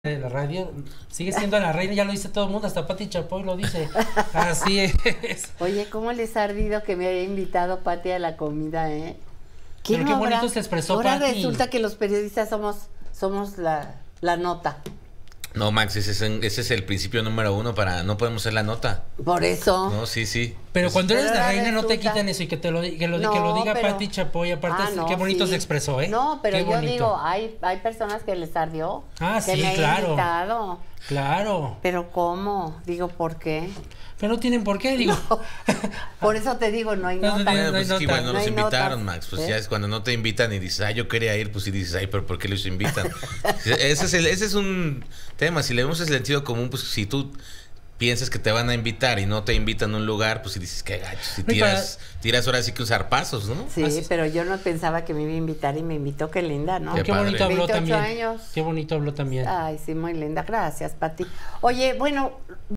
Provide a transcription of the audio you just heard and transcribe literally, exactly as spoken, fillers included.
De la radio, sigue siendo la reina, ya lo dice todo el mundo, hasta Pati Chapoy lo dice. Así es. Oye, ¿cómo les ha ardido que me haya invitado Pati a la comida, eh? Pero qué bonito se expresó Ahora Pati. resulta que los periodistas somos, somos la, la nota. No, Max, ese es, ese es el principio número uno para no podemos ser la nota. Por eso. No, sí, sí. Pero Es- cuando eres Pero la ahora reina no te resulta- quitan eso y que te lo, que lo, No, que lo diga pero- Pati Chapoy, aparte Ah, es- no, qué bonito sí. se expresó, ¿eh? No, pero Qué yo bonito. digo, hay, hay personas que les ardió. Ah, que sí, me han claro. invitado. Claro. Pero ¿cómo? Digo, ¿por qué? Pero no tienen por qué, digo. Por eso te digo, no hay No, nota. no, Bueno, no hay pues es que nota. igual no No nos hay invitaron, notas, Max. Pues ¿eh? ya es cuando no te invitan y dices, ah, yo quería ir, pues sí dices, ay, pero ¿por qué los invitan? ese, es el, ese es un tema. Si le vemos el sentido común, pues si tú piensas que te van a invitar y no te invitan a un lugar, pues si dices, qué gacho. Si Oye, tiras, tiras ahora sí que usar pasos, ¿no? Sí, Así- pero yo no pensaba que me iba a invitar y me invitó, qué linda, ¿no? Qué Qué bonito padre. habló veintiocho también. años. Qué bonito habló también. Ay, sí, muy linda. Gracias, Pati. Oye, bueno,